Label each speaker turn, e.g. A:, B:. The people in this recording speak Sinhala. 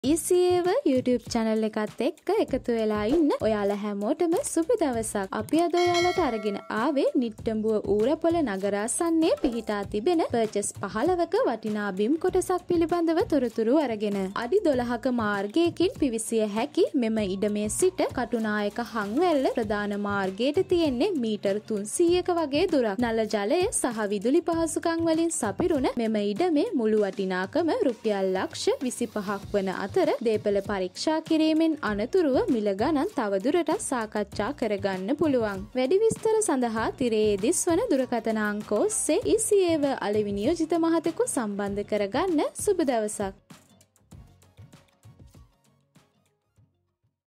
A: ECAව YouTube channel එකත් එක්ක එකතු වෙලා ඉන්න ඔයාලා හැමෝටම සුබ දවසක්. අපි අද ඔයාලට අරගෙන ආවේ නිට්ටඹුව ඌරපොළ නගරාසන්නයේ පිහිටා තිබෙන පර්චස් 15ක වටිනා බිම් කොටසක් පිළිබඳව තොරතුරු අරගෙන. අඩි 12ක මාර්ගයකින් පිවිසිය හැකි මෙම ඉඩමේ සිට කටුනායක හංවැල්ල ප්‍රධාන මාර්ගයට තියෙන්නේ මීටර් 300ක වගේ දුරක්. නල ජලය සහ විදුලි පහසුකම් වලින් සපිරුණ මෙම ඉඩමේ මුළු වටිනාකම රුපියල් ලක්ෂ 25ක් වන අතර දේපල පරීක්ෂා කිරීමෙන් අනතුරුව මිල ගණන් තවදුරටත් සාකච්ඡා කරගන්න පුළුවන්. වැඩි විස්තර සඳහා තිරයේ දිස්වන දුරකථන අංක ඔස්සේ ECAව අලෙවි නියෝජිත මහතෙකු සම්බන්ධ කරගන්න. සුබ දවසක්.